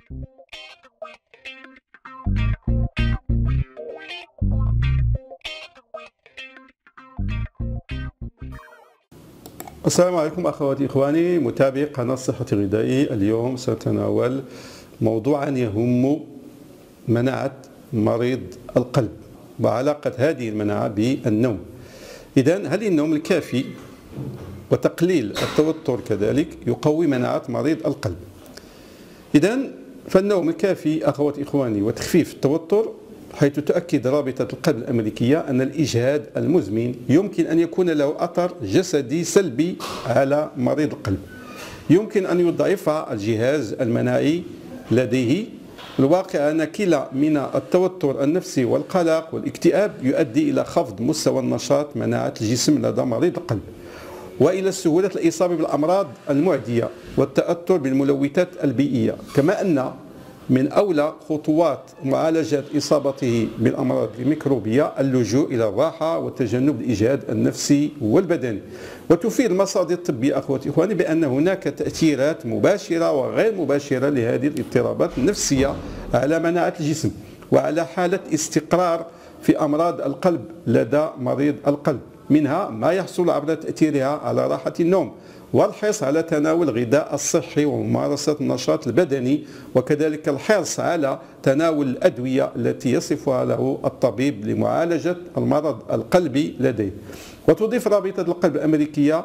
السلام عليكم أخواتي إخواني متابعي قناة صحة غذائي. اليوم سنتناول موضوعا يهم مناعة مريض القلب وعلاقة هذه المناعة بالنوم. إذن هل النوم الكافي وتقليل التوتر كذلك يقوي مناعة مريض القلب؟ إذن فالنوم الكافي أخواتي إخواني وتخفيف التوتر، حيث تؤكد رابطة القلب الأمريكية أن الإجهاد المزمن يمكن أن يكون له أثر جسدي سلبي على مريض القلب، يمكن أن يضعف الجهاز المناعي لديه. الواقع أن كلا من التوتر النفسي والقلق والاكتئاب يؤدي إلى خفض مستوى النشاط مناعة الجسم لدى مريض القلب، وإلى سهولة الإصابة بالأمراض المعدية والتأثر بالملوثات البيئية. كما أن من أولى خطوات معالجة إصابته بالأمراض الميكروبية اللجوء إلى الراحة وتجنب الإجهاد النفسي والبدني. وتفيد المصادر الطبية أخوتي إخواني بأن هناك تأثيرات مباشرة وغير مباشرة لهذه الاضطرابات النفسية على مناعة الجسم وعلى حالة استقرار في أمراض القلب لدى مريض القلب، منها ما يحصل عبر تأثيرها على راحة النوم والحرص على تناول الغذاء الصحي وممارسة النشاط البدني، وكذلك الحرص على تناول الأدوية التي يصفها له الطبيب لمعالجة المرض القلبي لديه. وتضيف رابطة القلب الأمريكية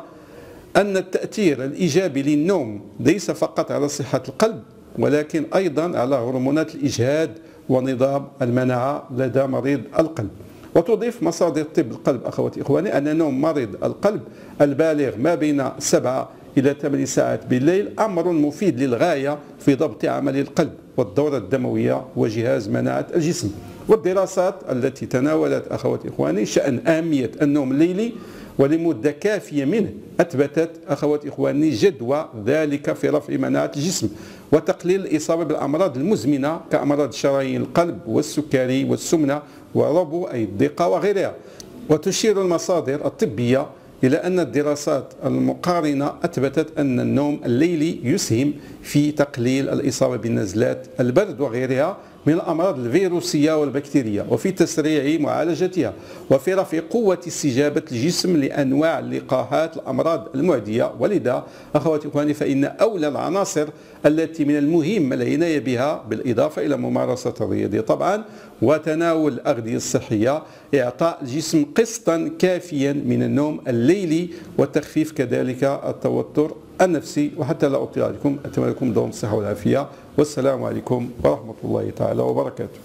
أن التأثير الإيجابي للنوم ليس فقط على صحة القلب ولكن أيضا على هرمونات الإجهاد ونظام المناعة لدى مريض القلب. وتضيف مصادر طب القلب أخواتي إخواني أن نوم مريض القلب البالغ ما بين 7 إلى 8 ساعات بالليل أمر مفيد للغاية في ضبط عمل القلب والدورة الدموية وجهاز مناعة الجسم. والدراسات التي تناولت أخواتي إخواني شأن أهمية النوم الليلي ولمدة كافية منه أثبتت أخواتي إخواني جدوى ذلك في رفع مناعة الجسم وتقليل الإصابة بالأمراض المزمنة كأمراض شرايين القلب والسكري والسمنة وربو أي الضيقة وغيرها. وتشير المصادر الطبية إلى أن الدراسات المقارنة أثبتت أن النوم الليلي يسهم في تقليل الإصابة بنزلات البرد وغيرها من الأمراض الفيروسية والبكتيرية، وفي تسريع معالجتها، وفي رفع قوة استجابة الجسم لأنواع اللقاحات الأمراض المعدية. ولذا أخواتي إخواني فإن أولى العناصر التي من المهم العناية بها بالإضافة إلى ممارسة الرياضة طبعا وتناول الأغذية الصحية إعطاء الجسم قسطا كافيا من النوم الليلي وتخفيف كذلك التوتر النفسي. وحتى لا أطيل عليكم أتمنى لكم دوام الصحة والعافية، والسلام عليكم ورحمة الله تعالى وبركاته.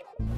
الصحي.